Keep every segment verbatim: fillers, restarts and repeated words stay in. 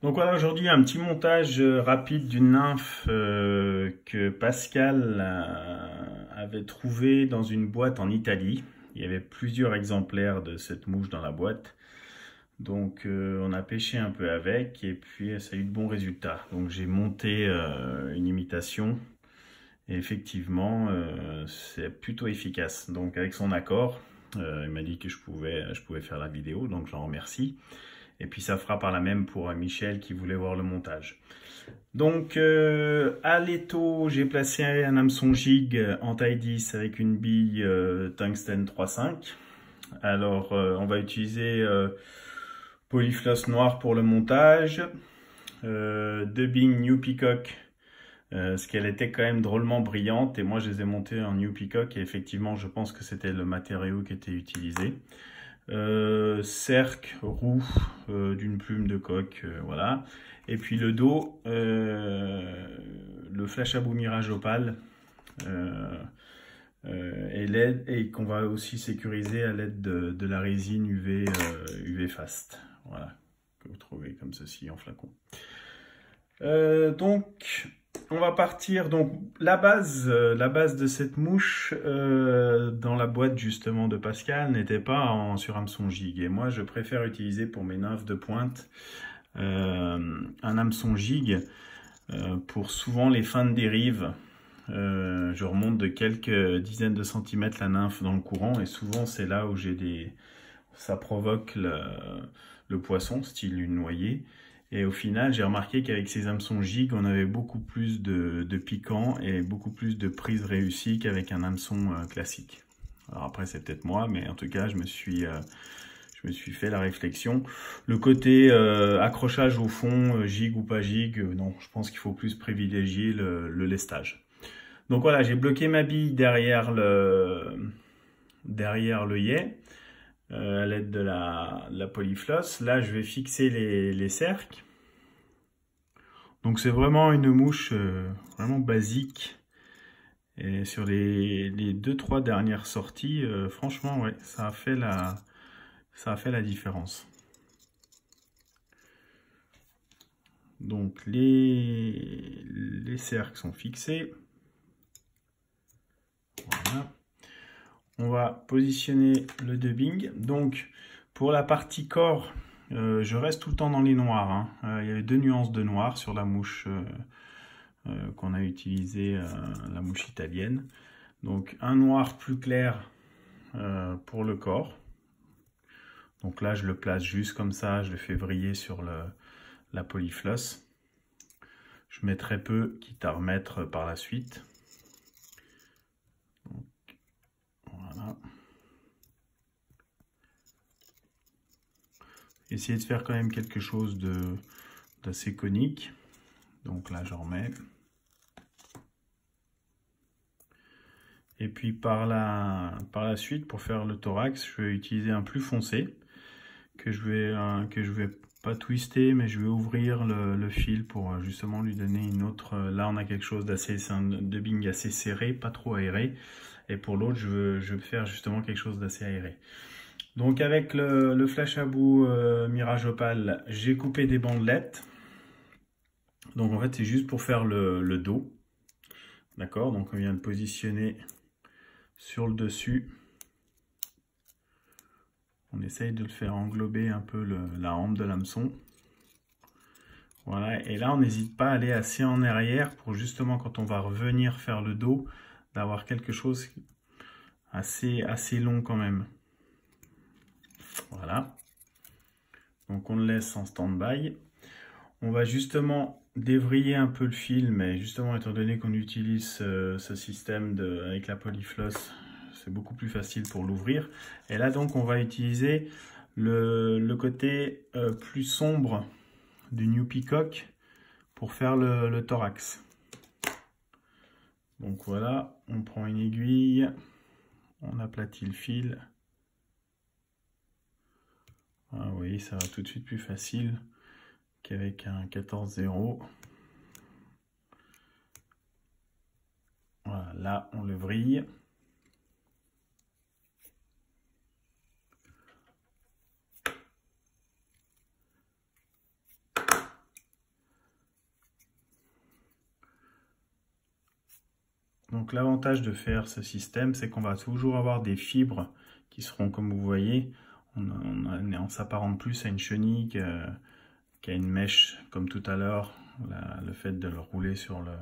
Donc voilà, aujourd'hui un petit montage euh, rapide d'une nymphe euh, que Pascal euh, avait trouvé dans une boîte en Italie. Il y avait plusieurs exemplaires de cette mouche dans la boîte. Donc euh, on a pêché un peu avec et puis ça a eu de bons résultats. Donc j'ai monté euh, une imitation et effectivement euh, c'est plutôt efficace. Donc avec son accord, euh, il m'a dit que je pouvais, je pouvais faire la vidéo, donc j'en remercie. Et puis ça fera par la même pour Michel qui voulait voir le montage. Donc euh, à l'étau, j'ai placé un hameçon jig en taille dix avec une bille euh, tungstène trois cinq. Alors euh, on va utiliser euh, polyfloss noir pour le montage, euh, dubbing New Peacock, euh, parce qu'elle était quand même drôlement brillante et moi je les ai montées en New Peacock et effectivement je pense que c'était le matériau qui était utilisé. Euh, cercle roux euh, d'une plume de coque, euh, voilà. Et puis le dos, euh, le flash à bout Mirage Opale euh, euh, et, l'aide, et qu'on va aussi sécuriser à l'aide de, de la résine U V, euh, U V Fast, voilà, que vous trouvez comme ceci en flacon. Euh, donc on va partir, donc la base, euh, la base de cette mouche euh, dans la boîte justement de Pascal n'était pas en, sur hameçon jig. Et moi je préfère utiliser pour mes nymphes de pointe euh, un hameçon jig euh, pour souvent les fins de dérive. Euh, je remonte de quelques dizaines de centimètres la nymphe dans le courant et souvent c'est là où j'ai des, ça provoque le, le poisson, style une noyée. Et au final, j'ai remarqué qu'avec ces hameçons jig, on avait beaucoup plus de, de piquant et beaucoup plus de prise réussie qu'avec un hameçon euh, classique. Alors après, c'est peut-être moi, mais en tout cas, je me suis, euh, je me suis fait la réflexion. Le côté euh, accrochage au fond, euh, jig ou pas jig, euh, non, je pense qu'il faut plus privilégier le, le lestage. Donc voilà, j'ai bloqué ma bille derrière le, derrière l'œillet. Euh, à l'aide de la, de la polyfloss. Là, je vais fixer les, les cercles. Donc, c'est vraiment une mouche euh, vraiment basique. Et sur les, les deux trois dernières sorties, euh, franchement, ouais, ça a fait la, ça a fait la différence. Donc, les, les cercles sont fixés. Voilà. On va positionner le dubbing. Donc, pour la partie corps, euh, je reste tout le temps dans les noirs. Hein. Euh, il y avait deux nuances de noir sur la mouche euh, euh, qu'on a utilisée, euh, la mouche italienne. Donc, un noir plus clair euh, pour le corps. Donc là, je le place juste comme ça. Je le fais vriller sur le, la polyfloss. Je mets très peu, quitte à remettre par la suite. Donc, voilà. Essayez de faire quand même quelque chose de d'assez conique. Donc là, j'en remets. Et puis par la, par la suite, pour faire le thorax, je vais utiliser un plus foncé que je vais, euh, que je vais pas twister, mais je vais ouvrir le, le fil pour justement lui donner une autre. Là, on a quelque chose d'assez, c'est un dubbing assez serré, pas trop aéré. Et pour l'autre, je veux, je veux faire justement quelque chose d'assez aéré. Donc avec le, le flash à bout euh, Mirage Opale, j'ai coupé des bandelettes. Donc en fait, c'est juste pour faire le, le dos. D'accord, donc on vient de positionner sur le dessus. On essaye de le faire englober un peu le, la hampe de l'hameçon. Voilà, et là on n'hésite pas à aller assez en arrière pour justement quand on va revenir faire le dos, d'avoir quelque chose assez, assez long quand même. Voilà. Donc on le laisse en stand-by. On va justement dévriller un peu le fil, mais justement étant donné qu'on utilise euh, ce système de, avec la polyfloss, c'est beaucoup plus facile pour l'ouvrir. Et là donc on va utiliser le, le côté euh, plus sombre du New Peacock pour faire le, le thorax. Donc voilà, on prend une aiguille, on aplatit le fil. Ah, vous voyez, ça va tout de suite plus facile qu'avec un quatorze zéro. Voilà, là on le vrille. Donc l'avantage de faire ce système, c'est qu'on va toujours avoir des fibres qui seront, comme vous voyez, on, on, on s'apparente plus à une chenille qu'à une mèche, comme tout à l'heure, le fait de le rouler sur le,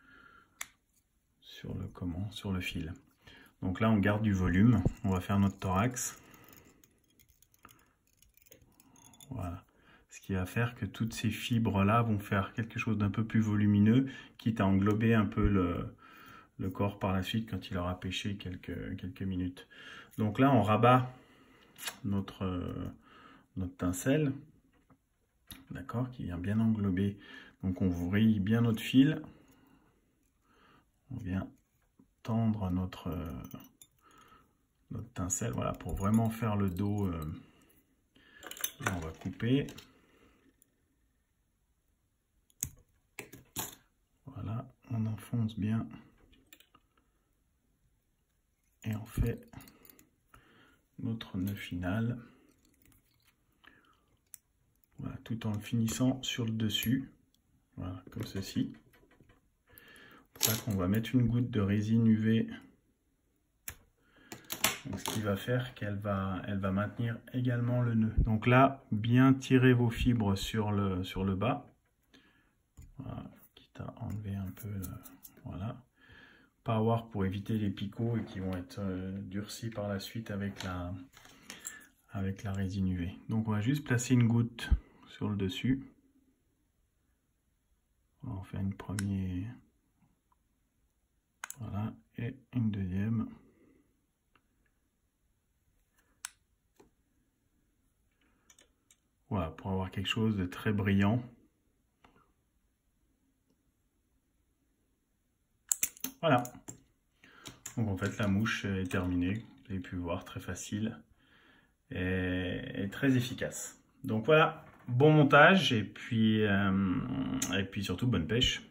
sur le, comment, sur le fil. Donc là, on garde du volume. On va faire notre thorax. Voilà. Ce qui va faire que toutes ces fibres-là vont faire quelque chose d'un peu plus volumineux, quitte à englober un peu le, le corps par la suite quand il aura pêché quelques, quelques minutes. Donc là, on rabat notre, notre tincelle, d'accord, qui vient bien englober. Donc on vrille bien notre fil. On vient tendre notre, notre tincelle, voilà, pour vraiment faire le dos. Euh, là, on va couper. Voilà, on enfonce bien. Et on fait notre nœud final. Voilà, tout en le finissant sur le dessus. Voilà, comme ceci. C'est pour ça qu'on va mettre une goutte de résine U V. Donc, ce qui va faire qu'elle va, elle va maintenir également le nœud. Donc là, bien tirer vos fibres sur le, sur le bas. Voilà, quitte à enlever un peu. Le, voilà. Power pour éviter les picots et qui vont être euh, durcis par la suite avec la, avec la résine U V. Donc on va juste placer une goutte sur le dessus. On va en faire une première. Voilà, et une deuxième. Voilà, pour avoir quelque chose de très brillant. Voilà. Donc en fait la mouche est terminée. Vous avez pu voir, très facile et, et très efficace. Donc voilà, bon montage et puis, euh, et puis surtout bonne pêche.